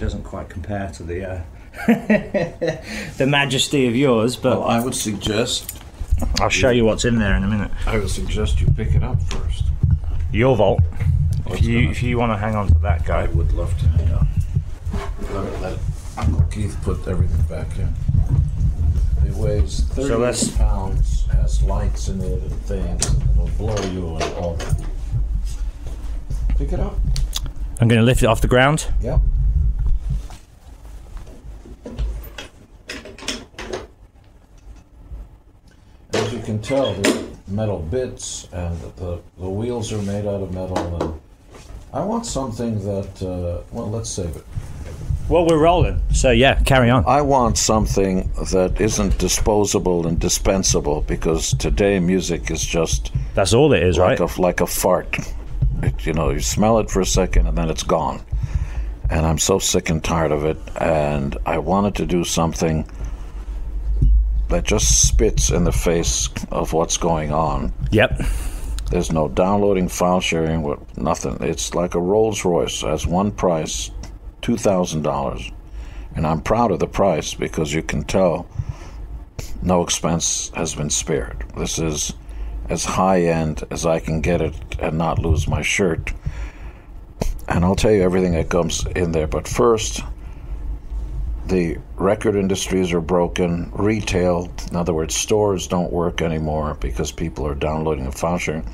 doesn't quite compare to the the majesty of yours, but well, I would suggest... I'll show you what's in there in a minute. I would suggest you pick it up first. Your vault. If you want to hang on to that guy. I would love to hang on. Let Uncle Keith put everything back in. It weighs 30 pounds, has lights in it and things, and it'll blow you and all. Pick it up. I'm going to lift it off the ground. Yep. As you can tell, the metal bits and the wheels are made out of metal. And I want something that, well, let's save it. Well, we're rolling, so yeah, carry on. I want something that isn't disposable and dispensable, because today music is just... That's all it is, right? Like a fart. You know, you smell it for a second and then it's gone. And I'm so sick and tired of it, and I wanted to do something that just spits in the face of what's going on. Yep. There's no downloading, file sharing, nothing. It's like a Rolls Royce, has one price, $2,000. And I'm proud of the price, because you can tell no expense has been spared. This is as high-end as I can get it and not lose my shirt. And I'll tell you everything that comes in there. But first, the record industries are broken. Retail, in other words, stores don't work anymore because people are downloading and file sharing.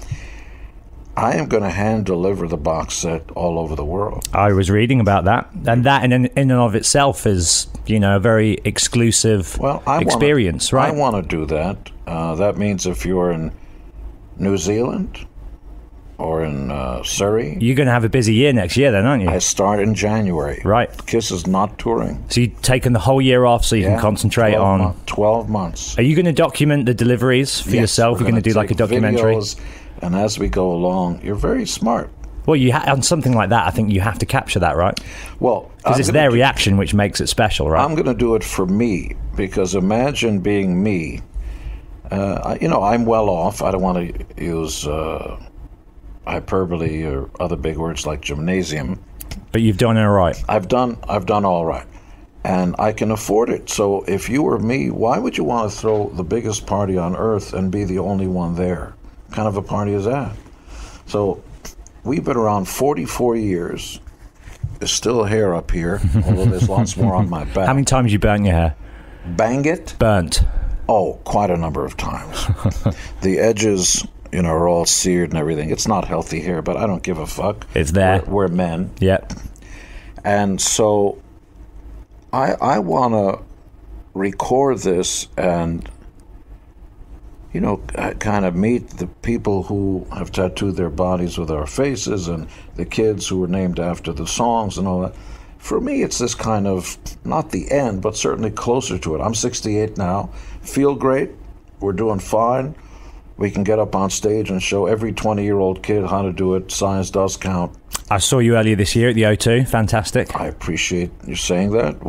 I am going to hand deliver the box set all over the world. I was reading about that, and that in and of itself is, you know, a very exclusive experience, right? I want to do that. That means if you're in New Zealand or in Surrey, you're going to have a busy year next year, then, aren't you? I start in January. Right. Kiss is not touring. So you've taken the whole year off so you can concentrate on 12 months. Are you going to document the deliveries for yourself? You're going to do like a documentary. Videos, and as we go along, you're very smart. Well, on something like that, I think you have to capture that, right? Well, because it's their reaction which makes it special, right? I'm going to do it for me, because imagine being me. You know, I'm well off. I don't want to use hyperbole or other big words like gymnasium. But you've done all right. I've done all right, and I can afford it. So if you were me, why would you want to throw the biggest party on earth and be the only one there? What kind of a party is that? So we've been around 44 years. There's still hair up here, although there's lots more on my back. How many times you burnt your hair? Bang it? Burnt. Oh, quite a number of times. The edges, you know, are all seared and everything. It's not healthy hair, but I don't give a fuck. It's there. We're men. Yep. And so I want to record this and, you know, kind of meet the people who have tattooed their bodies with our faces and the kids who were named after the songs and all that. For me, it's this kind of, not the end, but certainly closer to it. I'm 68 now. Feel great. We're doing fine. We can get up on stage and show every 20-year-old kid how to do it. Size does count. I saw you earlier this year at the O2. Fantastic. I appreciate you saying that.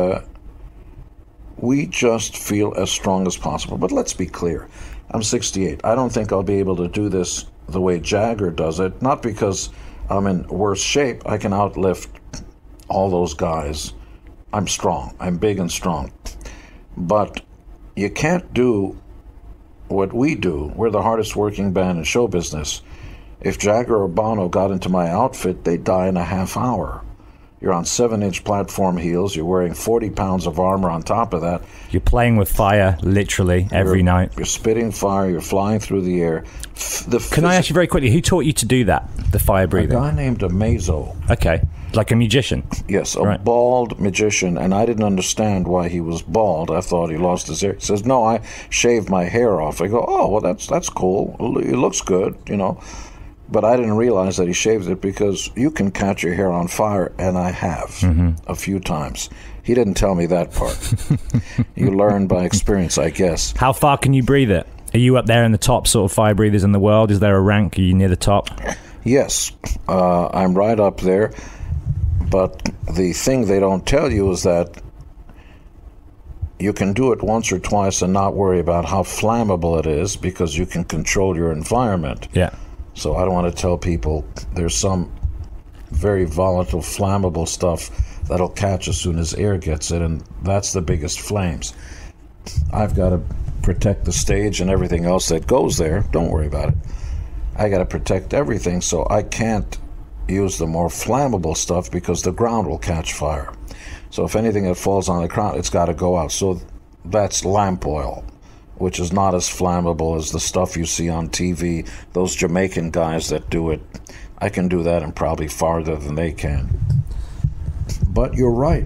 We just feel as strong as possible. But let's be clear. I'm 68. I don't think I'll be able to do this the way Jagger does it. Not because I'm in worse shape. I can outlift all those guys. I'm strong. I'm big and strong. But you can't do what we do. We're the hardest working band in show business. If Jagger or Bono got into my outfit, they'd die in a half hour. You're on 7-inch platform heels. You're wearing 40 pounds of armor on top of that. You're playing with fire, literally, every night. You're spitting fire. You're flying through the air. Can I ask you very quickly, who taught you to do that, the fire breathing? A guy named Amazo. Okay, like a magician? Yes, a bald magician, and I didn't understand why he was bald. I thought he lost his hair. He says, no, I shaved my hair off. I go, oh, well, that's cool. It looks good, you know. But I didn't realize that he shaved it, because you can catch your hair on fire, and I have a few times. He didn't tell me that part. You learn by experience, I guess. How far can you breathe it? Are you up there in the top sort of fire breathers in the world? Is there a rank? Are you near the top? Yes, I'm right up there. But the thing they don't tell you is that you can do it once or twice and not worry about how flammable it is, because you can control your environment. Yeah. So I don't want to tell people there's some very volatile, flammable stuff that'll catch as soon as air gets it, and that's the biggest flames. I've got to protect the stage and everything else that goes there. Don't worry about it. I got to protect everything, so I can't use the more flammable stuff because the ground will catch fire. So if anything that falls on the ground, it's got to go out. So that's lamp oil, which is not as flammable as the stuff you see on TV. Those Jamaican guys that do it, I can do that and probably farther than they can. But you're right,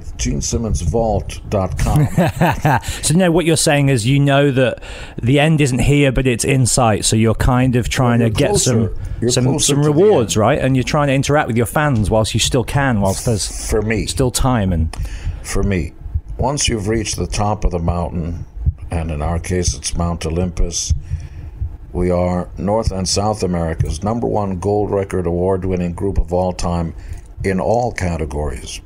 GeneSimmonsVault.com. So no, what you're saying is you know that the end isn't here, but it's in sight. So you're kind of trying to get some rewards, right? And you're trying to interact with your fans whilst you still can, whilst there's still time. And for me, once you've reached the top of the mountain, and in our case it's Mount Olympus, we are North and South America's #1 gold record award-winning group of all time in all categories.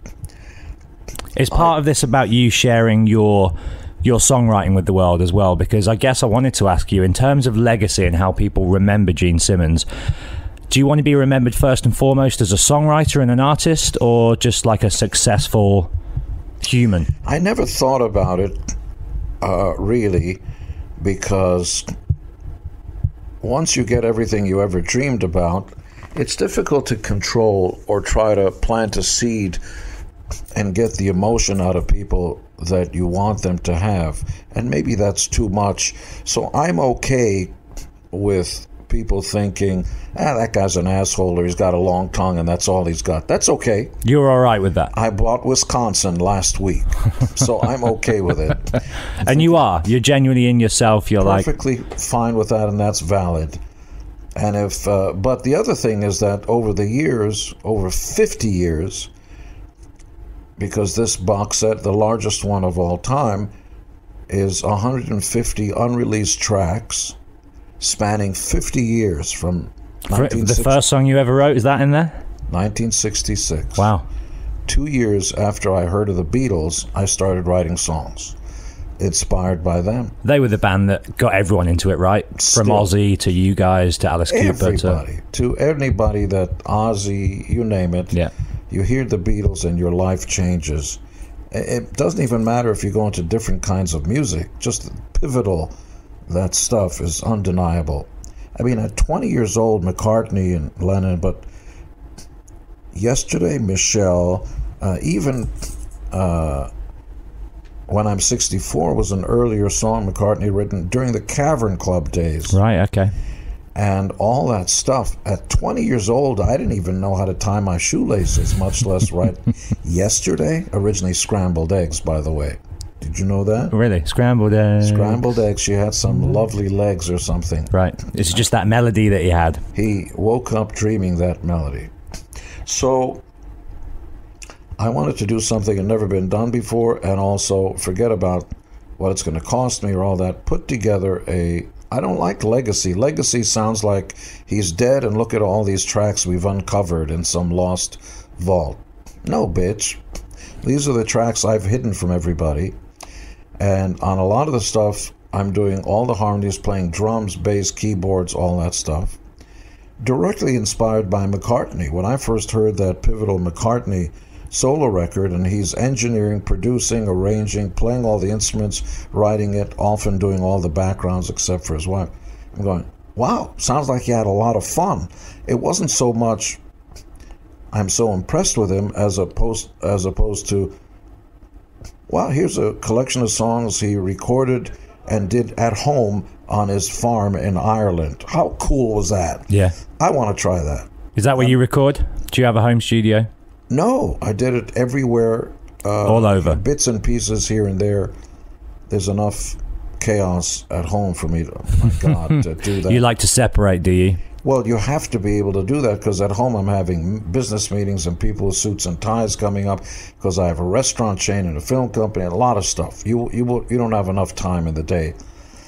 Is part of this about you sharing your songwriting with the world as well? Because I guess I wanted to ask you, in terms of legacy and how people remember Gene Simmons, do you want to be remembered first and foremost as a songwriter and an artist, or just like a successful human? I never thought about it really, because once you get everything you ever dreamed about, it's difficult to control or try to plant a seed and get the emotion out of people that you want them to have. And maybe that's too much. So I'm okay with people thinking, that guy's an asshole, or he's got a long tongue and that's all he's got. That's okay. You're all right with that? I bought Wisconsin last week, so I'm okay with it. And you're genuinely in yourself. You're perfectly fine with that, and that's valid. And if, but the other thing is that over the years, over 50 years, because this box set, the largest one of all time, is 150 unreleased tracks spanning 50 years from the first song you ever wrote, is that in there? 1966. Wow. 2 years after I heard of the Beatles, I started writing songs inspired by them. They were the band that got everyone into it, right? From Ozzy to you guys to Alice Cooper to anybody that Ozzy, you name it. Yeah. You hear the Beatles and your life changes. It doesn't even matter if you go into different kinds of music. Just pivotal, that stuff is undeniable. I mean, at 20 years old, McCartney and Lennon, but Yesterday, Michelle, even When I'm 64 was an earlier song McCartney written during the Cavern Club days. Right, okay. And all that stuff. At 20 years old, I didn't even know how to tie my shoelaces, much less write Yesterday. Originally Scrambled Eggs, by the way. Did you know that? Really? Scrambled eggs. Scrambled eggs. She had some lovely legs or something. Right. It's just that melody that he had. He woke up dreaming that melody. So I wanted to do something that had never been done before, and also forget about what it's going to cost me or all that. Put together I don't like legacy. Legacy sounds like he's dead and look at all these tracks we've uncovered in some lost vault. No, bitch. These are the tracks I've hidden from everybody. And on a lot of the stuff, I'm doing all the harmonies, playing drums, bass, keyboards, all that stuff. Directly inspired by McCartney. When I first heard that pivotal McCartney solo record, and he's engineering, producing, arranging, playing all the instruments, writing it, often doing all the backgrounds except for his wife, I'm going, wow, sounds like he had a lot of fun. It wasn't so much I'm so impressed with him as opposed to, wow, here's a collection of songs he recorded and did at home on his farm in Ireland. How cool was that? Yeah. I want to try that. Is that where you record? Do you have a home studio? No, I did it everywhere. All over. Bits and pieces here and there. There's enough chaos at home for me, my God, to do that. You like to separate, do you? Well, you have to be able to do that, because at home I'm having business meetings and people with suits and ties coming up, because I have a restaurant chain and a film company and a lot of stuff. You don't have enough time in the day.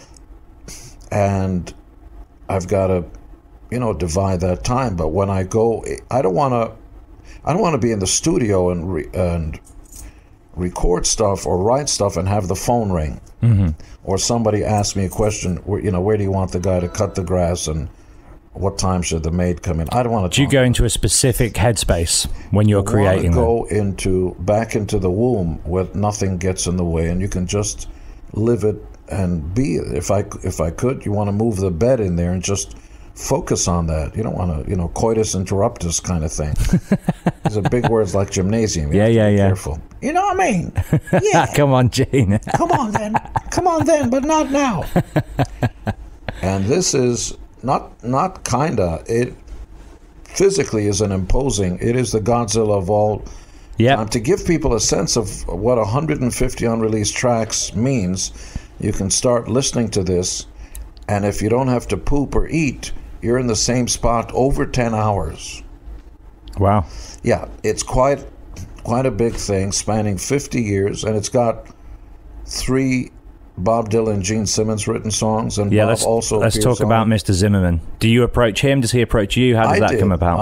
And I've got to, divide that time. But when I go, I don't want to be in the studio and record stuff or write stuff and have the phone ring. Mm-hmm. Or somebody ask me a question, where do you want the guy to cut the grass, what time should the maid come in? I don't want to. Do you go into a specific headspace when you're creating? Go back into the womb where nothing gets in the way, and you can just live it and be it. If I could, you want to move the bed in there and just focus on that. You don't want to, coitus interruptus kind of thing. These are big words like gymnasium. You have to be careful. You know what I mean? Yeah. Come on, Gene. Come on then, but not now. And this is not kinda. It physically is an imposing. It is the Godzilla of all. Yeah. To give people a sense of what 150 unreleased tracks means, you can start listening to this, and if you don't have to poop or eat, you're in the same spot over 10 hours. Wow. Yeah, it's quite a big thing, spanning 50 years, and it's got 3 Bob Dylan, Gene Simmons written songs, and Bob also let's talk about Mr. Zimmerman. Do you approach him? Does he approach you? How does that come about?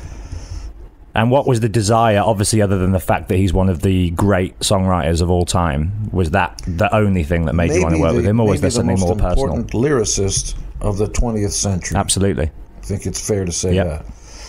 And what was the desire, obviously, other than the fact that he's one of the great songwriters of all time? Was that the only thing that made you want to work with him, or was there something more personal? Maybe the most important lyricist of the 20th century. Absolutely. I think it's fair to say that.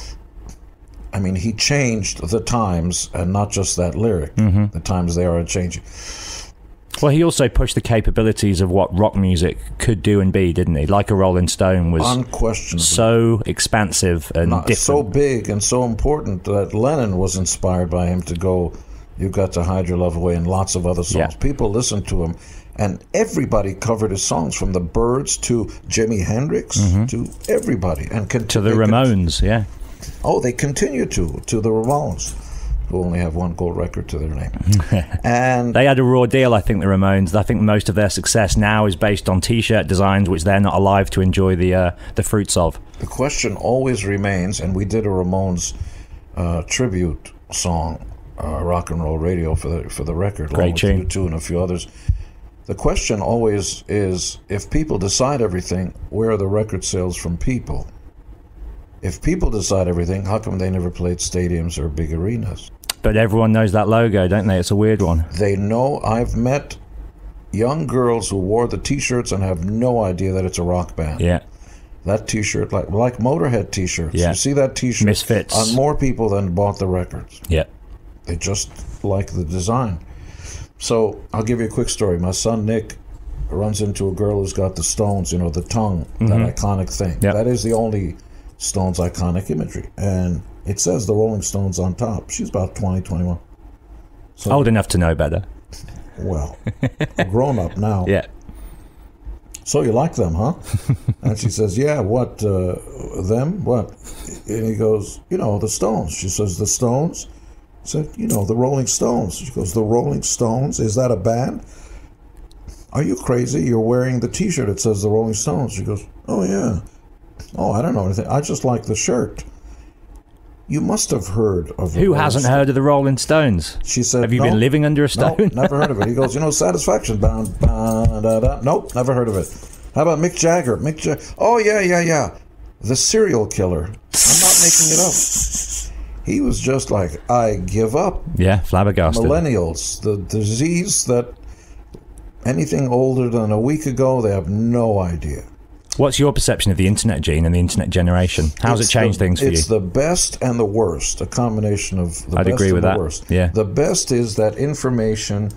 I mean, he changed the times, and not just that lyric. Mm-hmm. The times they are changing. Well, he also pushed the capabilities of what rock music could do and be, didn't he? Like a Rolling Stone was unquestionably so expansive and different. So big and so important that Lennon was inspired by him to go, "You've Got to Hide Your Love Away," and lots of other songs. Yeah. People listened to him, and everybody covered his songs, from the Byrds to Jimi Hendrix to everybody. And to the Ramones, yeah. Oh, they continue to the Ramones, who only have one gold record to their name. And they had a raw deal, I think, the Ramones. I think most of their success now is based on T-shirt designs, which they're not alive to enjoy the fruits of. The question always remains, and we did a Ramones tribute song, Rock and Roll Radio, for the record. Great tune. You two and a few others. The question always is, if people decide everything, where are the record sales from people? If people decide everything, how come they never played stadiums or big arenas? But everyone knows that logo, don't they? It's a weird one. They know. I've met young girls who wore the T-shirts and have no idea that it's a rock band. Yeah. That T-shirt, like Motorhead T-shirts. Yeah. You see that T-shirt Misfits on more people than bought the records. Yeah. They just like the design. So I'll give you a quick story. My son Nick runs into a girl who's got the Stones, the tongue, that iconic thing. Yep. That is the only Stones iconic imagery, and it says the Rolling Stones on top. She's about 20, 21. So, old enough to know better. Well, a grown up now. Yeah. So you like them, huh? And she says, yeah, what, them? What? And he goes, the Stones. She says, the Stones? I said, the Rolling Stones. She goes, the Rolling Stones? Is that a band? Are you crazy? You're wearing the T-shirt that says the Rolling Stones. She goes, oh, yeah. Oh, I don't know anything. I just like the shirt. You must have heard of Who hasn't heard of the Rolling Stones? She said, have you been living under a stone? No, never heard of it. He goes, Satisfaction Bound. Nope, never heard of it. How about Mick Jagger? Oh, yeah. The serial killer. I'm not making it up. He was just like, I give up. Yeah, flabbergasted. Millennials, the disease that anything older than a week ago, they have no idea. What's your perception of the internet, Gene, and the internet generation? How's it changed things for you? It's the best and the worst, a combination of the I'd best agree with and that. the worst. Yeah. The best is that information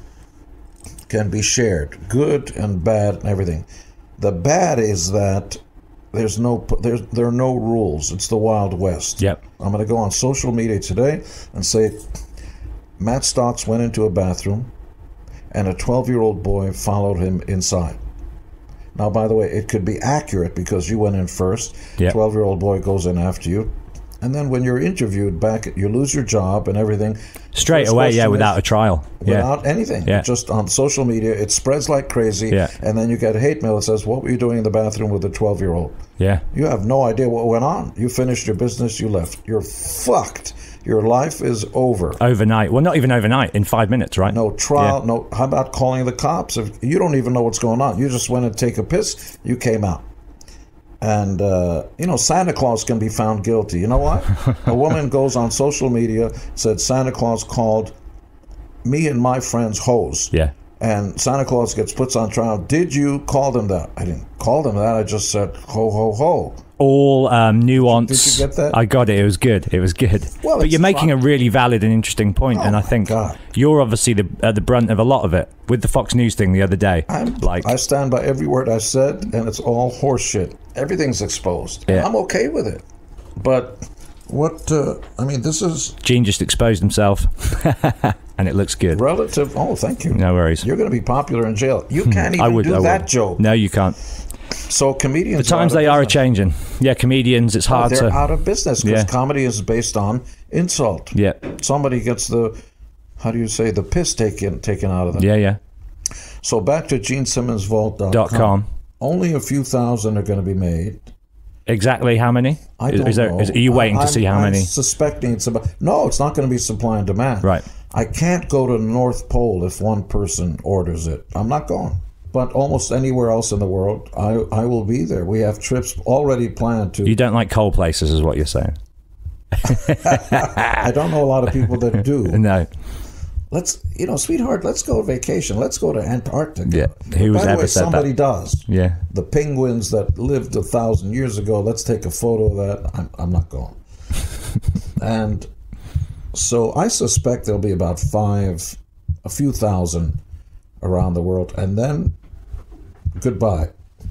can be shared, good and bad and everything. The bad is that there are no rules. It's the Wild West. Yep. I'm going to go on social media today and say Matt Stocks went into a bathroom and a 12-year-old boy followed him inside. Now, by the way, it could be accurate because you went in first. Yep. 12-year-old boy goes in after you. And then when you're interviewed back, you lose your job and everything. Straight away, without a trial. Without anything. Yeah. Just on social media, it spreads like crazy. Yeah. And then you get hate mail that says, what were you doing in the bathroom with a 12-year-old? Yeah. You have no idea what went on. You finished your business, you left. You're fucked. Your life is over. Overnight. Well, not even overnight. In 5 minutes, right? No trial. No. How about calling the cops? If you don't even know what's going on. You just went and take a piss. You came out. And, Santa Claus can be found guilty. You know what? A woman goes on social media, said Santa Claus called me and my friends hoes. Yeah. And Santa Claus puts on trial. Did you call them that? I didn't call them that. I just said ho, ho, ho. all nuanced. Did you get that? I got it. It was good. It was good. Well, but you're making a really valid and interesting point, and I think you're obviously at the brunt of a lot of it with the Fox News thing the other day. I stand by every word I said, and it's all horseshit. Everything's exposed. Yeah. I'm okay with it. But what, I mean, this is... Gene just exposed himself, and it looks good. Relative... Oh, thank you. No worries. You're going to be popular in jail. You can't even do that joke. No, you can't. So comedians... The times they are a-changing. Yeah, comedians, it's hard they're out of business because comedy is based on insult. Yeah. Somebody gets the... How do you say? The piss taken out of them. Yeah. So back to GeneSimmonsVault.com. Only a few thousand are going to be made. Exactly how many? I don't know. Are you waiting to see how many? I'm suspecting it's about... No, it's not going to be supply and demand. Right. I can't go to the North Pole if one person orders it. I'm not going. But almost anywhere else in the world, I will be there. We have trips already planned to... You don't like cold places is what you're saying. I don't know a lot of people that do. No. Let's, sweetheart, let's go on vacation. Let's go to Antarctica. Yeah. Who's By the ever way, said somebody that? does. Yeah. The penguins that lived 1,000 years ago, let's take a photo of that. I'm not going. And so I suspect there'll be about a few thousand around the world. And then goodbye.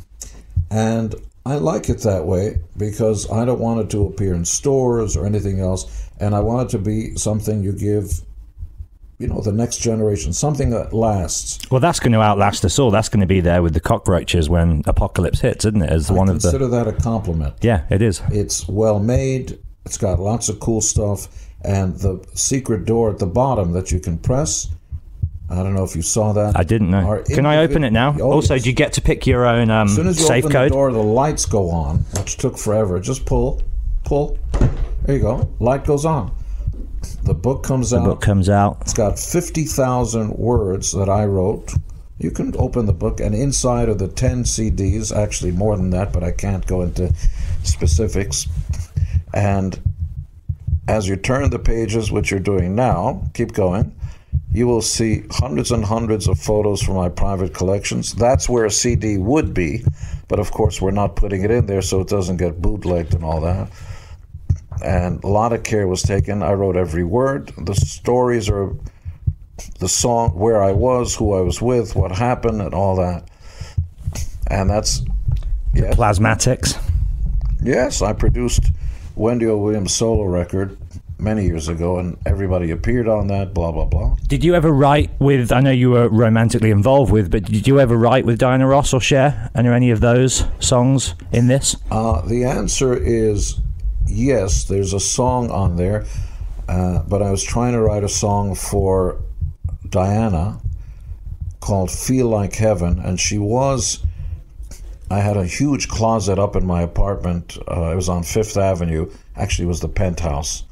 And I like it that way because I don't want it to appear in stores or anything else. And I want it to be something you give, the next generation, something that lasts. Well, that's going to outlast us all. That's going to be there with the cockroaches when apocalypse hits, isn't it? As one of the... Consider that a compliment. Yeah, it is. It's well made. It's got lots of cool stuff. And the secret door at the bottom that you can press... I don't know if you saw that. I didn't know. Can I open it now? Also, do you get to pick your own as soon as you safe open code? The door, the lights go on, which took forever. Just pull. There you go. Light goes on. The book comes out. The book comes out. It's got 50,000 words that I wrote. You can open the book, and inside are the 10 CDs, actually more than that, but I can't go into specifics. And as you turn the pages, which you're doing now, keep going, you will see hundreds and hundreds of photos from my private collections. That's where a CD would be, but of course we're not putting it in there so it doesn't get bootlegged and all that. And a lot of care was taken. I wrote every word. The stories are the song, where I was, who I was with, what happened, and all that. And that's... Yes. Plasmatics. Yes, I produced Wendy O. Williams' solo record many years ago, and everybody appeared on that, blah, blah, blah. Did you ever write with, I know you were romantically involved with, but did you ever write with Diana Ross or Cher? Are there any of those songs in this? The answer is yes, there's a song on there, but I was trying to write a song for Diana called Feel Like Heaven, and I had a huge closet up in my apartment. It was on Fifth Avenue. Actually, it was the penthouse.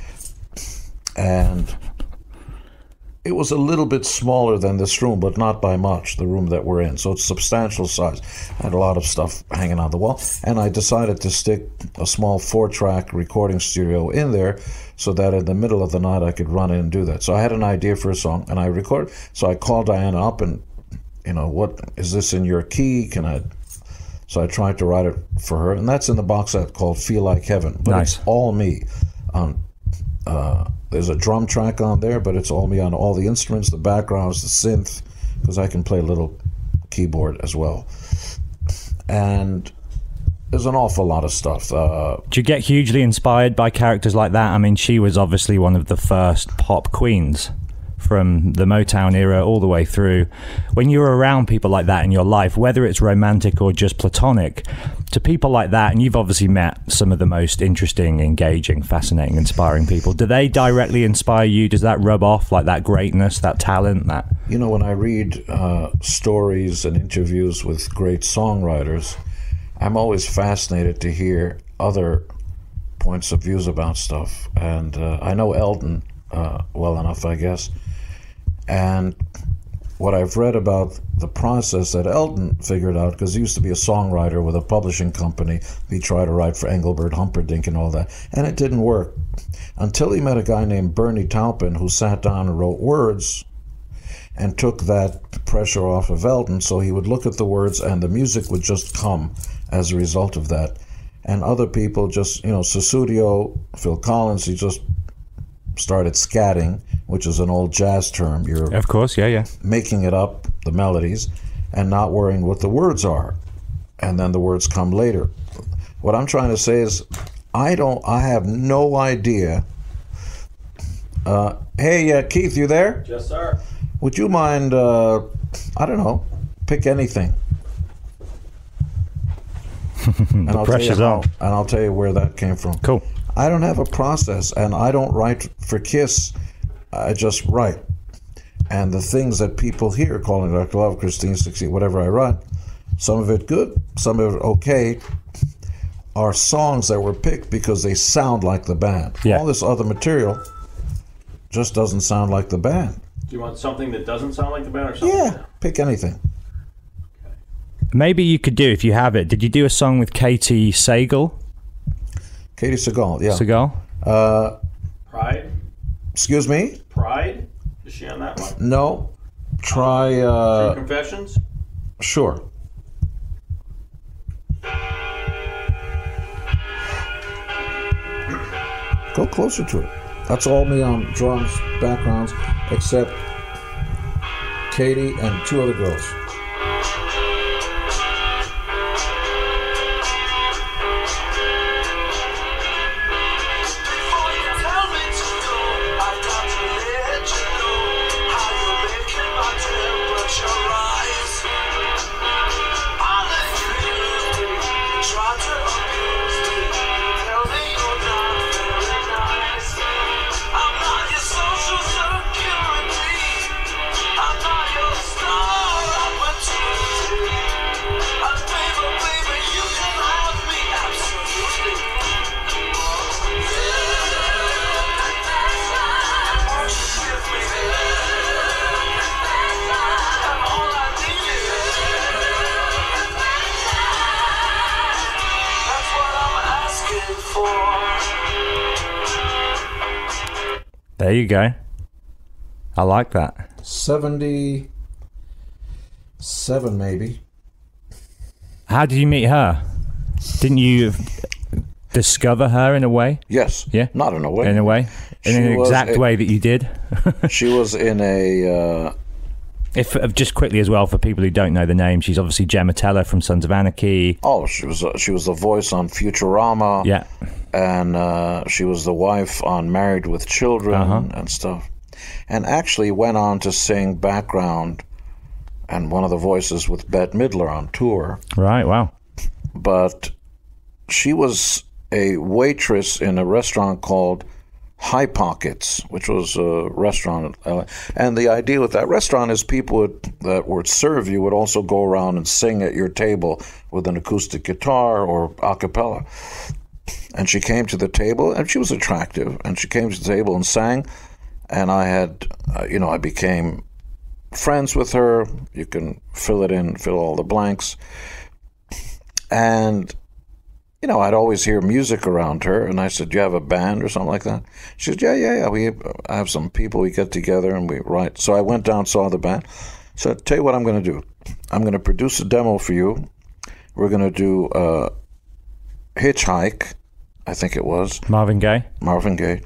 And it was a little bit smaller than this room, but not by much, the room that we're in. So it's substantial size. I had a lot of stuff hanging on the wall. And I decided to stick a small 4-track recording studio in there so that in the middle of the night I could run in and do that. So I had an idea for a song, and I recorded. So I called Diana up and, what, is this in your key? So I tried to write it for her. And that's in the box set called Feel Like Heaven. But nice. It's all me. There's a drum track on there, but it's all me on all the instruments, the backgrounds, the synth, because I can play a little keyboard as well. And there's an awful lot of stuff. Do you get hugely inspired by characters like that? I mean, she was obviously one of the first pop queens from the Motown era all the way through. When you're around people like that in your life, whether it's romantic or just platonic, to people like that, and you've obviously met some of the most interesting, engaging, fascinating, inspiring people, do they directly inspire you? Does that rub off, like that greatness, that talent? That when I read stories and interviews with great songwriters, I'm always fascinated to hear other points of views about stuff. And I know Elton well enough, I guess. And what I've read about the process that Elton figured out, because he used to be a songwriter with a publishing company. He tried to write for Engelbert Humperdinck and all that, and it didn't work until he met a guy named Bernie Taupin, who sat down and wrote words and took that pressure off of Elton, so he would look at the words and the music would just come as a result of that. and other people just, Sussudio, Phil Collins, he just started scatting, which is an old jazz term. You're of course, yeah. making it up, the melodies, and not worrying what the words are, and then the words come later. What I'm trying to say is, I have no idea. Hey, Keith, you there? Yes, sir. Would you mind, I don't know, pick anything. And The pressure's on. And I'll tell you where that came from. Cool. I don't have a process, and I don't write for Kiss. I just write. And the things that people hear, calling Dr. Love, Christine 60, whatever I write, some of it good, some of it okay, are songs that were picked because they sound like the band. Yeah. All this other material just doesn't sound like the band. Do you want something that doesn't sound like the band or something? Yeah, pick anything. Maybe you could do, if you have it, did you do a song with Katie Sagal? Katie Sagal, yeah. Sagal? Pride? Excuse me? Pride? Is she on that one? No. Try, True Confessions? sure. Go closer to it. That's all me on drums, backgrounds, except Katie and two other girls. There you go. I like that. 77 maybe. How did you meet her? Didn't you discover her in a way? Yes. Yeah? Not in a way. In a way? In an exact way that you did? She was in a... If just quickly as well, for people who don't know the name, she's obviously Gemma Teller from Sons of Anarchy. Oh, she was the voice on Futurama. Yeah. And she was the wife on Married with Children and stuff. And actually went on to sing background and one of the voices with Bette Midler on tour. Right, wow. But she was a waitress in a restaurant called High Pockets, which was a restaurant in LA. And the idea with that restaurant is people that would serve you would also go around and sing at your table with an acoustic guitar or a cappella. And she came to the table, and she was attractive, and she came to the table and sang, and I had, I became friends with her. You can fill all the blanks. And I'd always hear music around her, and I said, "Do you have a band or something like that?" She said, "Yeah. I have some people. We get together and we write." So I went down, saw the band. So I'll tell you what I'm going to do. I'm going to produce a demo for you. We're going to do Hitchhike, I think it was. Marvin Gaye? Marvin Gaye.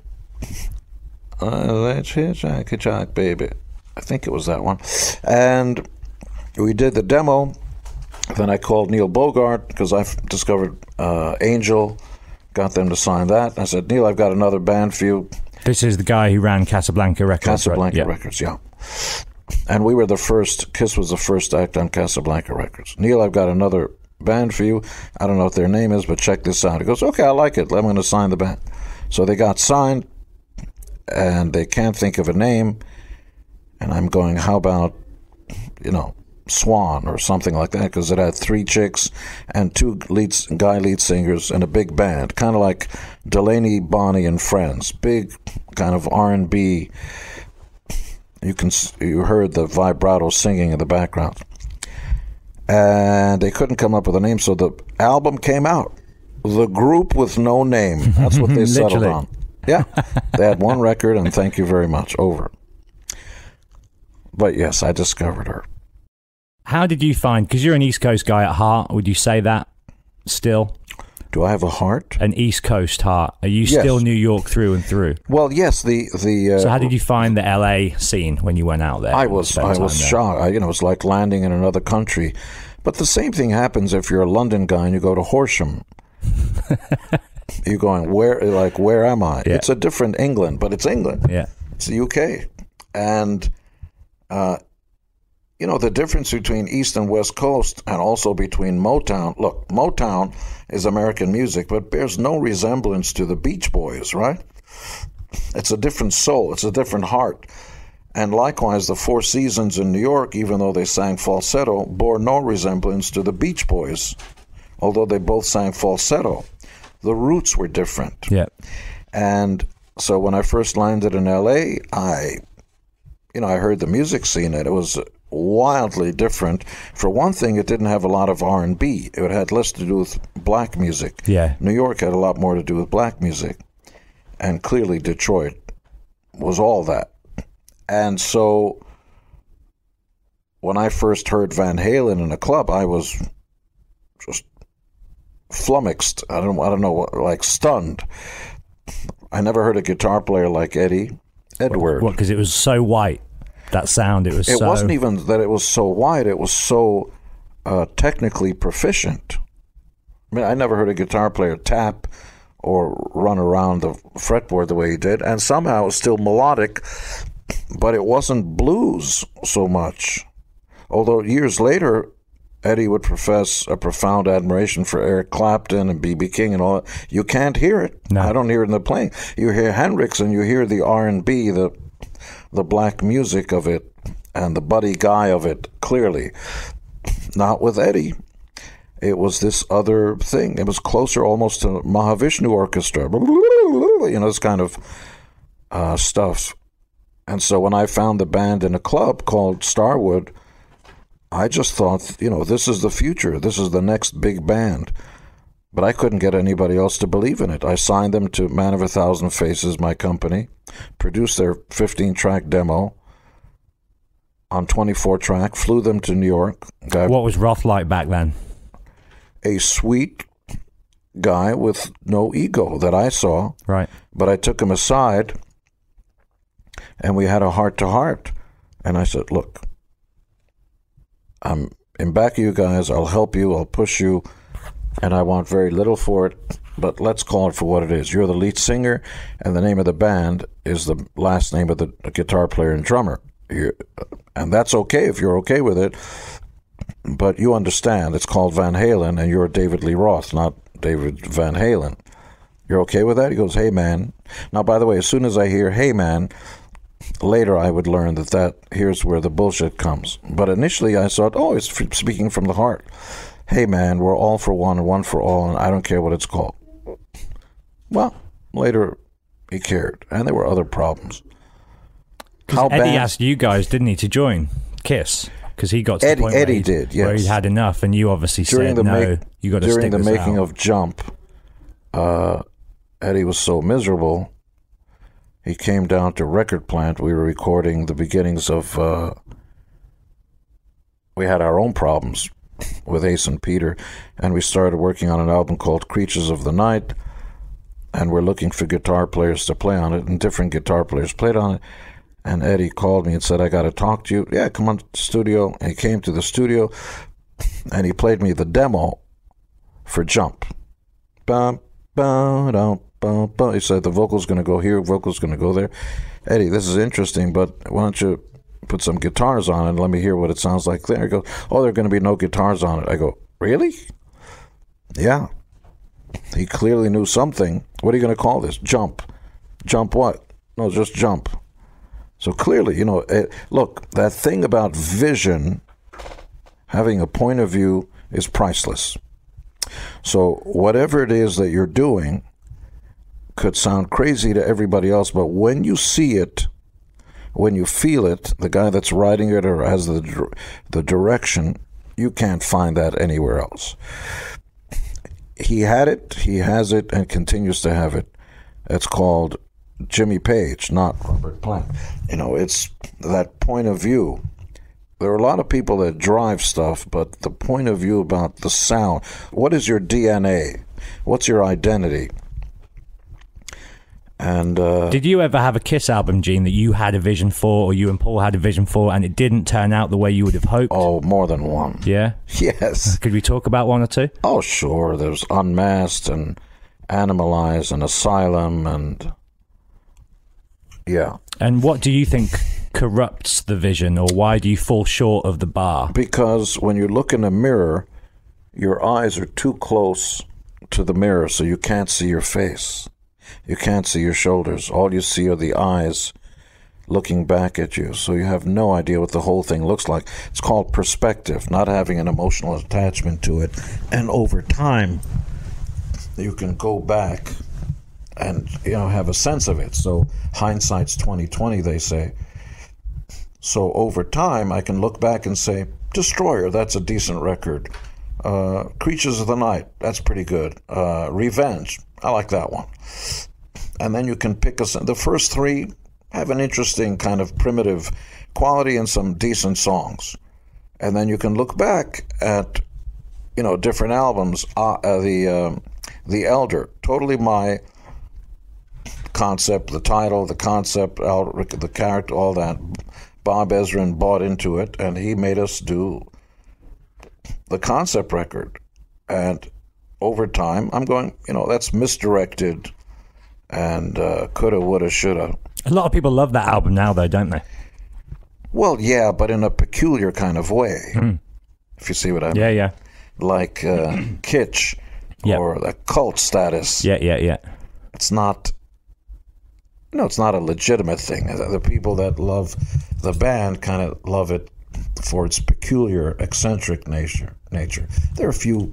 Let's hitchhike, baby. I think it was that one. And we did the demo. Then I called Neil Bogart because I discovered Angel, got them to sign that. I said, "Neil, I've got another band for you." This is the guy who ran Casablanca Records. Casablanca Records, yeah. And we were the first, Kiss was the first act on Casablanca Records. "Neil, I've got another band for you. I don't know what their name is, but check this out." He goes, "Okay, I like it. I'm going to sign the band." So they got signed, and they can't think of a name. And I'm going, how about, Swan or something like that, because it had 3 chicks and 2 guy lead singers and a big band, kind of like Delaney, Bonnie, and Friends. Big kind of R&B. You heard the vibrato singing in the background. And they couldn't come up with a name, so the album came out. The Group with No Name. That's what they settled on. Yeah. They had 1 record, and thank you very much. Over. But yes, I discovered her. How did you find, because you're an East Coast guy at heart, would you say that still? Do I have a heart? An East Coast heart. Are you Yes. still New York through and through? Well, yes. So how did you find the LA scene when you went out there? I was shocked. It's like landing in another country. But the same thing happens if you're a London guy and you go to Horsham. You're going, where am I? Yeah. It's a different England, but it's England. Yeah. It's the UK. And, the difference between East and West Coast and also between Motown. Look, Motown is American music, but bears no resemblance to the Beach Boys, right? It's a different soul. It's a different heart. And likewise, the Four Seasons in New York, even though they sang falsetto, bore no resemblance to the Beach Boys, although they both sang falsetto. The roots were different. Yeah. And so when I first landed in L.A., I heard the music scene, and it was wildly different. For one thing, it didn't have a lot of R&B. It had less to do with black music. Yeah. New York had a lot more to do with black music. And clearly Detroit was all that. And so when I first heard Van Halen in a club, I was just flummoxed. I don't know what, like stunned. I never heard a guitar player like Eddie Edward. What? Because it was so white. That sound. It wasn't even that it was so white. It was so technically proficient. I mean, I never heard a guitar player tap or run around the fretboard the way he did, and somehow it was still melodic, but it wasn't blues so much. Although years later, Eddie would profess a profound admiration for Eric Clapton and B.B. King and all that. You can't hear it. No. I don't hear it in the playing. You hear Hendrix and you hear the R&B, the black music of it, and the Buddy Guy of it, clearly. Not with Eddie. It was this other thing. It was closer almost to Mahavishnu Orchestra. This kind of stuff. And so when I found the band in a club called Starwood, I just thought, this is the future. This is the next big band. But I couldn't get anybody else to believe in it. I signed them to Man of 1,000 Faces, my company, produced their 15-track demo on 24-track, flew them to New York. What was Roth like back then? A sweet guy with no ego that I saw. Right. But I took him aside, and we had a heart-to-heart. And I said, look, I'm in back of you guys. I'll help you. I'll push you. And I want very little for it, but let's call it for what it is. You're the lead singer, and the name of the band is the last name of the guitar player and drummer. And that's okay if you're okay with it, but you understand it's called Van Halen, and you're David Lee Roth, not David Van Halen. You're okay with that? He goes, hey, man. Now, by the way, as soon as I hear, hey, man, later I would learn that here's where the bullshit comes. But initially I thought, it's speaking from the heart. Hey, man, we're all for one and one for all, and I don't care what it's called. Well, later he cared, and there were other problems. Eddie asked you guys, didn't he, to join KISS? Because he got to the point where he had enough, and you obviously said, no, you got to stick this out. During the making of Jump, Eddie was so miserable, he came down to Record Plant. We were recording the beginnings of... we had our own problems with Ace and Peter, and we started working on an album called Creatures of the Night, and we're looking for guitar players to play on it, and different guitar players played on it. And Eddie called me and said, I got to talk to you. Yeah, come on to the studio. And he came to the studio, and he played me the demo for Jump. Bum, bum, dum, bum, bum. He said, the vocal's going to go here, vocal's going to go there. Eddie, this is interesting, but why don't you put some guitars on it and let me hear what it sounds like there. He goes, there are going to be no guitars on it. I go, really? Yeah. He clearly knew something. What are you going to call this? Jump. Jump what? No, just Jump. So clearly, look, that thing about vision, having a point of view, is priceless. So whatever it is that you're doing could sound crazy to everybody else, but when you see it, when you feel it, the guy that's writing it or has the direction, you can't find that anywhere else. He had it, he has it, and continues to have it. It's called Jimmy Page, not Robert Plant. It's that point of view. There are a lot of people that drive stuff, but the point of view about the sound. What is your DNA? What's your identity? And did you ever have a Kiss album, Gene, that you had a vision for, or you and Paul had a vision for, and it didn't turn out the way you would have hoped? Oh, more than one. Yeah? Yes. Could we talk about one or two? Oh, sure. There's Unmasked and Animalize and Asylum and... Yeah. And what do you think corrupts the vision, or why do you fall short of the bar? Because when you look in a mirror, your eyes are too close to the mirror, so you can't see your face. You can't see your shoulders. All you see are the eyes looking back at you, so you have no idea what the whole thing looks like. It's called perspective, not having an emotional attachment to it. And over time, you can go back and have a sense of it. So hindsight's 20/20, they say. So over time, I can look back and say, Destroyer, that's a decent record. Creatures of the Night, that's pretty good. Revenge, I like that one. And then you can pick the first three have an interesting kind of primitive quality and some decent songs. And then you can look back at, different albums. The Elder, totally my concept, the title, the concept, the character, all that. Bob Ezrin bought into it, and he made us do the concept record. And over time, I'm going, that's misdirected and coulda, woulda, shoulda. A lot of people love that album now, though, don't they? Well, yeah, but in a peculiar kind of way, if you see what I mean. Yeah. Like kitsch or the cult status. Yeah. It's not... it's not a legitimate thing. The people that love the band kind of love it for its peculiar, eccentric nature. There are a few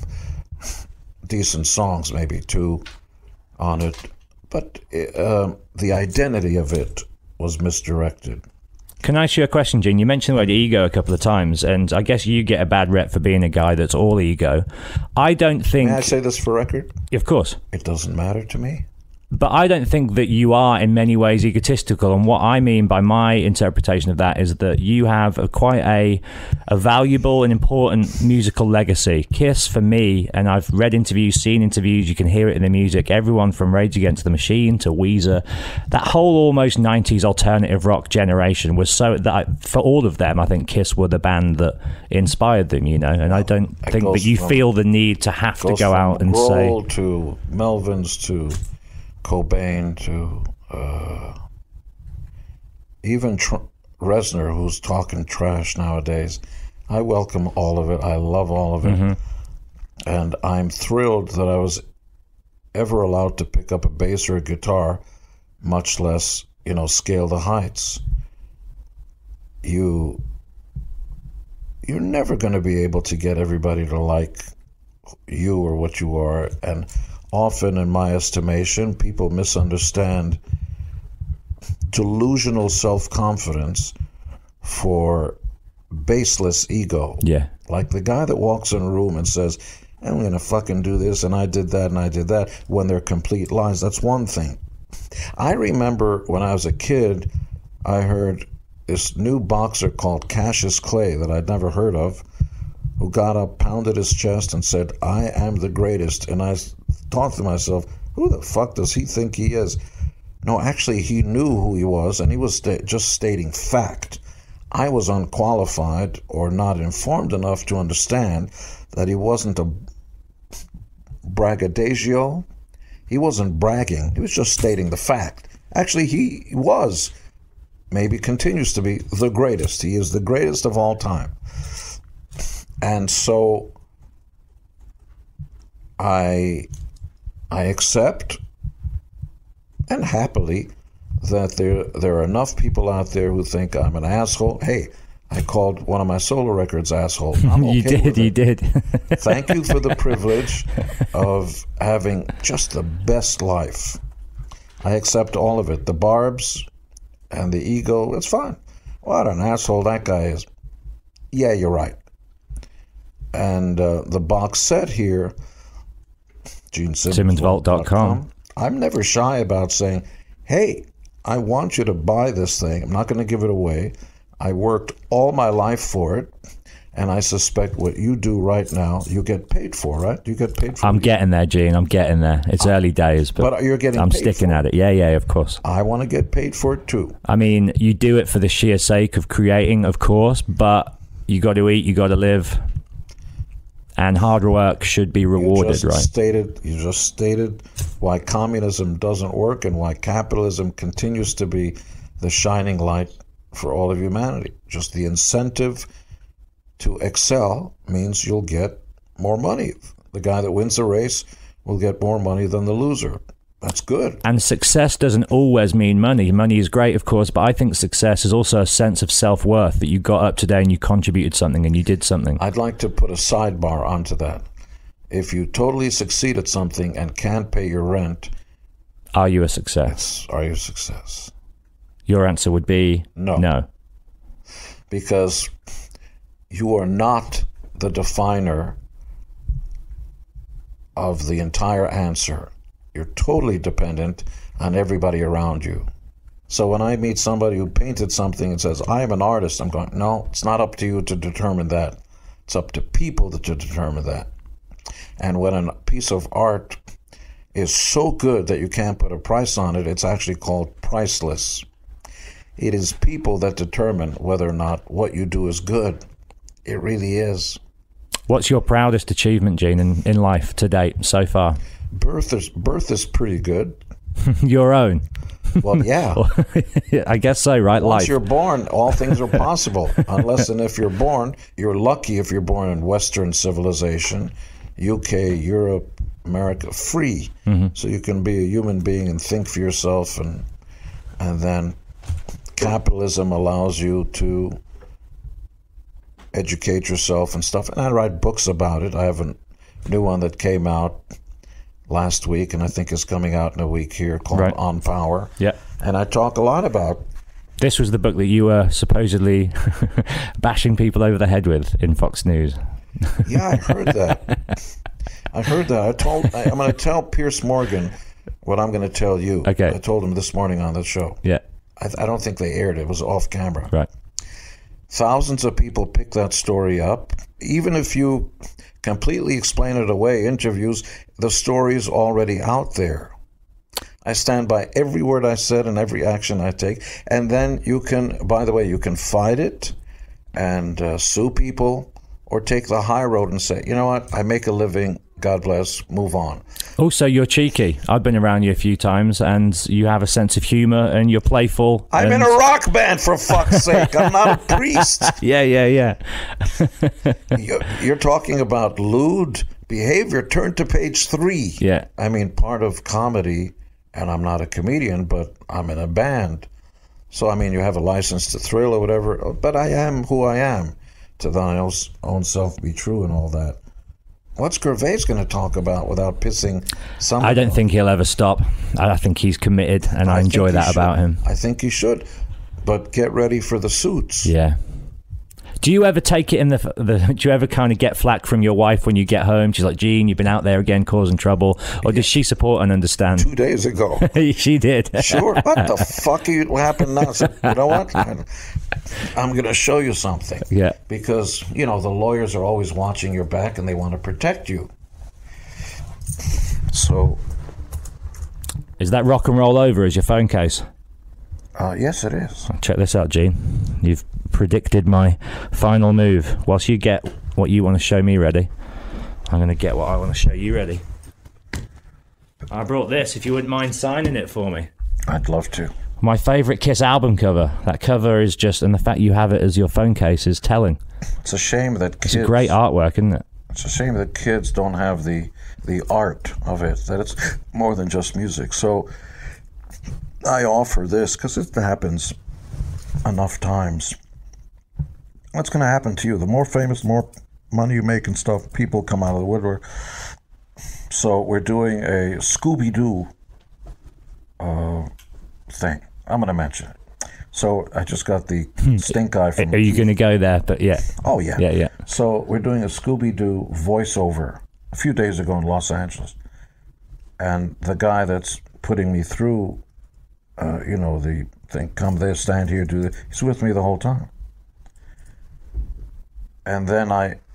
decent songs, maybe two, on it, but the identity of it was misdirected. Can I ask you a question, Gene? You mentioned the word ego a couple of times, and I guess you get a bad rep for being a guy that's all ego. I don't think... May I say this for record? Of course. It doesn't matter to me. But I don't think that you are in many ways egotistical, and what I mean by my interpretation of that is that you have quite a valuable and important musical legacy. Kiss, for me, and I've read interviews, seen interviews, you can hear it in the music, everyone from Rage Against the Machine to Weezer, that whole almost 90s alternative rock generation was so that for all of them, I think Kiss were the band that inspired them, and I don't think that you feel the need to have to go out and say... Grohl to Melvins to Cobain to even Reznor, who's talking trash nowadays. I welcome all of it. I love all of it. And I'm thrilled that I was ever allowed to pick up a bass or a guitar, much less, scale the heights. You're never going to be able to get everybody to like you or what you are, and often, in my estimation, people misunderstand delusional self-confidence for baseless ego. Yeah. Like the guy that walks in a room and says, I'm going to fucking do this, and I did that, and I did that, when they're complete lies. That's one thing. I remember when I was a kid, I heard this new boxer called Cassius Clay that I'd never heard of, who got up, pounded his chest, and said, I am the greatest. And I thought to myself, who the fuck does he think he is? No, actually, he knew who he was, and he was just stating fact. I was unqualified or not informed enough to understand that he wasn't a braggadocio. He wasn't bragging. He was just stating the fact. Actually, he was, maybe continues to be, the greatest. He is the greatest of all time. And so I accept, and happily, that there are enough people out there who think I'm an asshole. Hey, I called one of my solo records asshole. I'm okay You did. Thank you for the privilege of having just the best life. I accept all of it. The barbs and the ego, it's fine. What an asshole that guy is. Yeah, you're right. And the box set here, GeneSimmonsVault.com. I'm never shy about saying, hey, I want you to buy this thing. I'm not going to give it away. I worked all my life for it. And I suspect what you do right now, you get paid for, right? You get paid for. I'm getting there, Gene. I'm getting there. It's early days, but you're getting. I'm paid sticking for at it. Yeah, of course. I want to get paid for it too. I mean, you do it for the sheer sake of creating, of course, but you got to eat, you got to live, and hard work should be rewarded, right? You just stated why communism doesn't work and why capitalism continues to be the shining light for all of humanity. Just the incentive to excel means you'll get more money. The guy that wins the race will get more money than the loser. That's good. And success doesn't always mean money. Money is great, of course, but I think success is also a sense of self-worth, that you got up today and you contributed something and you did something. I'd like to put a sidebar onto that. If you totally succeed at something and can't pay your rent, are you a success? Are you a success? Your answer would be no. Because you are not the definer of the entire answer. You're totally dependent on everybody around you. So when I meet somebody who painted something and says, I am an artist, I'm going, no, it's not up to you to determine that. It's up to people to determine that. And when a piece of art is so good that you can't put a price on it, it's actually called priceless. It is people that determine whether or not what you do is good. It really is. What's your proudest achievement, Gene, in life to date so far? Birth is pretty good. Your own? Well, yeah. I guess so, right? Once you're born, all things are possible. Unless and if you're born, you're lucky if you're born in Western civilization, UK, Europe, America, free. Mm-hmm. So you can be a human being and think for yourself. And then capitalism allows you to educate yourself and stuff. And I write books about it. I have a new one that came out last week, and I think is coming out in a week here, called On Power. Yeah. And I talk a lot about... This was the book that you were supposedly bashing people over the head with in Fox News. Yeah, I heard that. I'm going to tell Piers Morgan what I'm going to tell you. Okay. I told him this morning on the show. Yeah. I don't think they aired it. It was off camera. Right. Thousands of people pick that story up. Even if you completely explain it away, interviews, the story is already out there. I stand by every word I said and every action I take. And then you can, by the way, you can fight it and sue people, or take the high road and say, you know what, I make a living, God bless, move on. Also, you're cheeky. I've been around you a few times, and you have a sense of humor, and you're playful. I'm in a rock band, for fuck's sake. I'm not a priest. Yeah. You're talking about lewd behavior. Turn to page 3. Yeah. I mean, part of comedy, and I'm not a comedian, but I'm in a band. So, I mean, you have a license to thrill or whatever, but I am who I am. To thine own self be true and all that. What's Gervais going to talk about without pissing somebody? I don't think he'll ever stop. I think he's committed, and I enjoy that about him. I think he should. But get ready for the suits. Yeah. Do you ever take it in do you ever kind of get flack from your wife when you get home? She's like, Gene, you've been out there again causing trouble. Or does she support and understand? 2 days ago. She did. Sure. What the fuck happened now? I said, you know what? I'm going to show you something. Yeah. Because, the lawyers are always watching your back and they want to protect you. So. Is that rock and roll over as your phone case? Yes, it is. Check this out, Gene. You've predicted my final move. Whilst you get what you want to show me ready, I'm going to get what I want to show you ready. I brought this, if you wouldn't mind signing it for me. I'd love to. My favourite Kiss album cover. That cover is just, and the fact you have it as your phone case is telling. It's a shame that kids... It's a great artwork, isn't it? It's a shame that kids don't have the art of it, that it's more than just music. So I offer this because it happens enough times. What's going to happen to you? The more famous, the more money you make and stuff, people come out of the woodwork. So we're doing a Scooby-Doo thing. I'm going to mention it. So I just got the stink eye from... Are you going to go there? But yeah. Oh, yeah. Yeah. So we're doing a Scooby-Doo voiceover a few days ago in Los Angeles. And the guy that's putting me through, the thing, come there, stand here, do this, he's with me the whole time. And then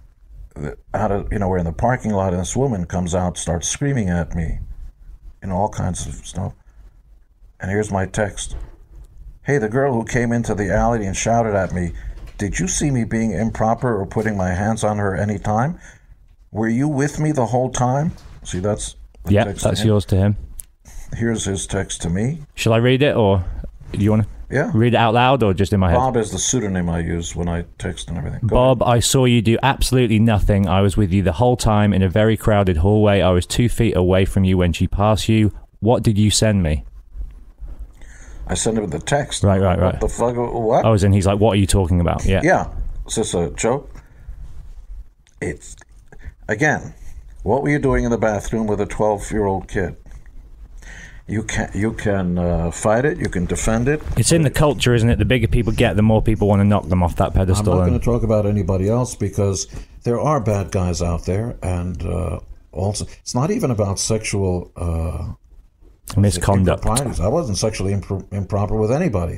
we're in the parking lot, and this woman comes out, starts screaming at me, all kinds of stuff. And here's my text. Hey, the girl who came into the alley and shouted at me, did you see me being improper or putting my hands on her any time? Were you with me the whole time? See, that's the text that's yours to him. Here's his text to me. Shall I read it, or do you want to read it out loud, or just in my head? Bob is the pseudonym I use when I text and everything. Bob, I saw you do absolutely nothing. I was with you the whole time in a very crowded hallway. I was 2 feet away from you when she passed you. What did you send me? I sent him the text. Right. What the fuck? What? Oh, and he's like, what are you talking about? Yeah. Yeah. Is this a joke? It's, again, what were you doing in the bathroom with a 12-year-old kid? You can fight it. You can defend it. It's in the culture, isn't it? The bigger people get, the more people want to knock them off that pedestal. I'm not going to talk about anybody else because there are bad guys out there, and also it's not even about sexual misconduct. I wasn't sexually improper with anybody.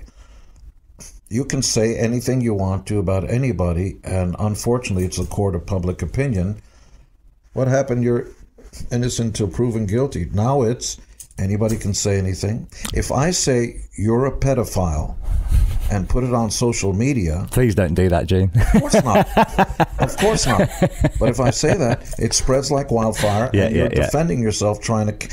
You can say anything you want to about anybody, and unfortunately, it's a court of public opinion. What happened? You're innocent till proven guilty. Now it's anybody can say anything. If I say you're a pedophile and put it on social media... Please don't do that, Gene. Of course not. Of course not. But if I say that, it spreads like wildfire, and you're defending yourself, trying to,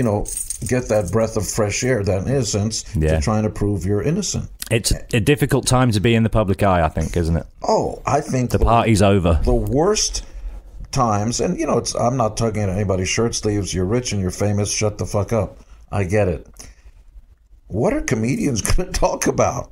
get that breath of fresh air, that innocence, to trying to prove you're innocent. It's a difficult time to be in the public eye, I think, isn't it? Oh, I think... The party's over. The worst times, and I'm not tugging at anybody's shirt sleeves. You're rich and you're famous. Shut the fuck up. I get it. What are comedians going to talk about?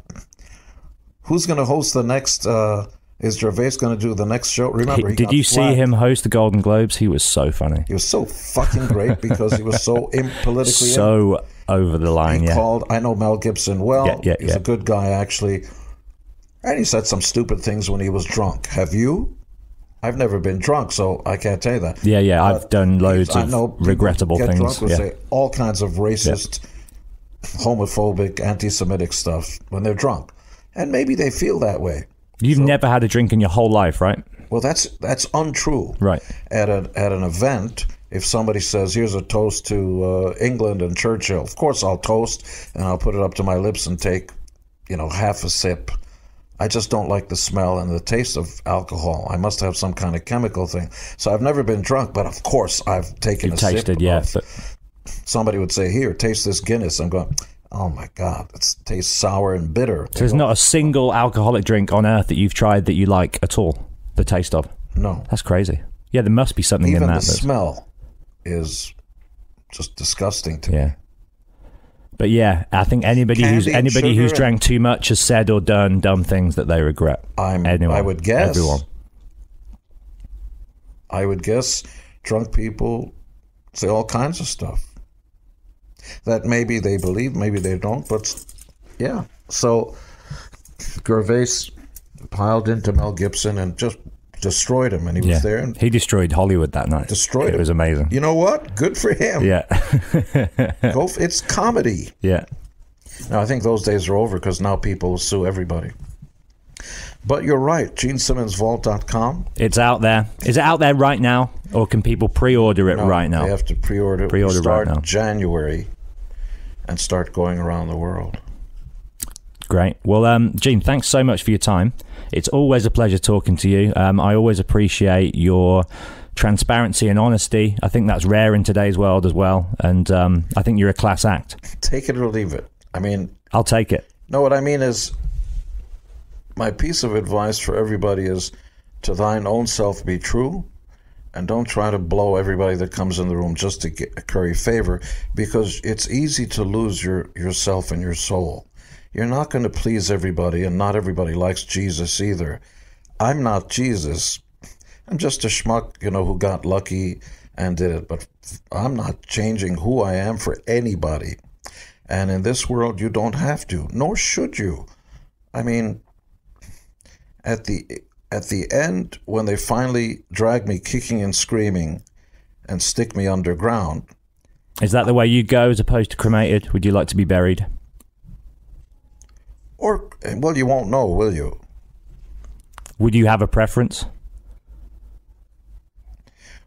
Who's going to host the next? Is Gervais going to do the next show? Remember, did you see him host the Golden Globes? He was so funny. He was so fucking great because he was so politically so over the line. He called. I know Mel Gibson well. He's a good guy actually, and he said some stupid things when he was drunk. Have you? I've never been drunk, so I can't tell you that. Yeah. I've done loads of regrettable things. Drunk will say all kinds of racist, homophobic, anti-Semitic stuff when they're drunk, and maybe they feel that way. You've never had a drink in your whole life, right? Well, that's untrue. Right. At an event, if somebody says, "Here's a toast to England and Churchill," of course I'll toast and I'll put it up to my lips and take, half a sip. I just don't like the smell and the taste of alcohol. I must have some kind of chemical thing. So I've never been drunk, but of course I've taken a sip. You've tasted, but somebody would say, "Here, taste this Guinness." I'm going, oh my God, it tastes sour and bitter. So there's not a single alcoholic drink on earth that you've tried that you like at all, the taste of? No. That's crazy. Yeah, there must be something even in that. The smell is just disgusting to me. But yeah, I think anybody who's drank too much has said or done dumb things that they regret. I would guess. Everyone. I would guess drunk people say all kinds of stuff that maybe they believe, maybe they don't, but yeah. So Gervais piled into Mel Gibson and just destroyed him, and he was there. And he destroyed Hollywood that night. It was amazing. You know what? Good for him. Yeah. It's comedy. Yeah. Now, I think those days are over because now people will sue everybody. But you're right, GeneSimmonsVault.com. It's out there. Is it out there right now, or can people pre-order it right now? They have to pre-order. Pre-order right now. January and start going around the world. Great. Well, Gene, thanks so much for your time. It's always a pleasure talking to you. I always appreciate your transparency and honesty. I think that's rare in today's world as well. And I think you're a class act. Take it or leave it. I mean... I'll take it. No, what I mean is, my piece of advice for everybody is, to thine own self be true, and don't try to blow everybody that comes in the room just to curry favor, because it's easy to lose yourself and your soul. You're not going to please everybody, and not everybody likes Jesus either. I'm not Jesus. I'm just a schmuck, who got lucky and did it. But I'm not changing who I am for anybody. And in this world, you don't have to, nor should you. I mean, at the end, when they finally drag me kicking and screaming and stick me underground... Is that the way you go as opposed to cremated? Would you like to be buried? Well, you won't know, will you? Would you have a preference?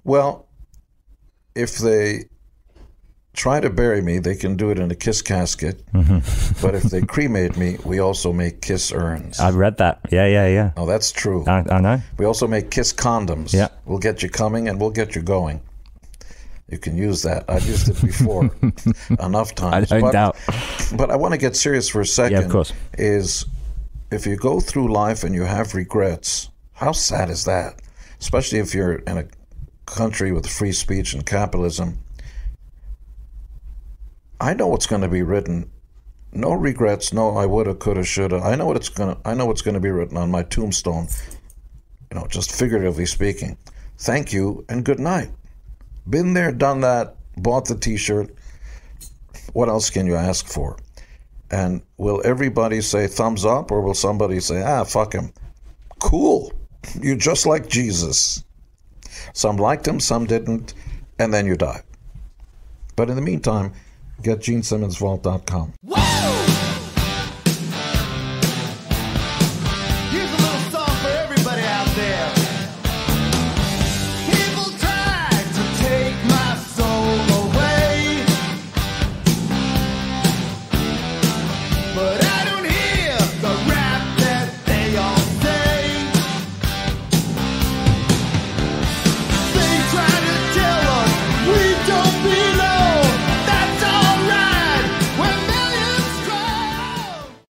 Well, if they try to bury me, they can do it in a kiss casket. But if they cremate me, we also make kiss urns. I read that. Yeah. Oh, that's true. I know. We also make kiss condoms. Yeah. We'll get you coming and we'll get you going. You can use that. I've used it before enough times. I don't doubt. But I want to get serious for a second. Yeah, of course. Is if you go through life and you have regrets, how sad is that? Especially if you're in a country with free speech and capitalism. I know what's going to be written. No regrets. No, I woulda, coulda, shoulda. I know what's going to be written on my tombstone. Just figuratively speaking. Thank you and good night. Been there, done that. Bought the T-shirt. What else can you ask for? And will everybody say thumbs up, or will somebody say, fuck him? Cool. You're just like Jesus. Some liked him, some didn't, and then you die. But in the meantime, get GeneSimmonsVault.com.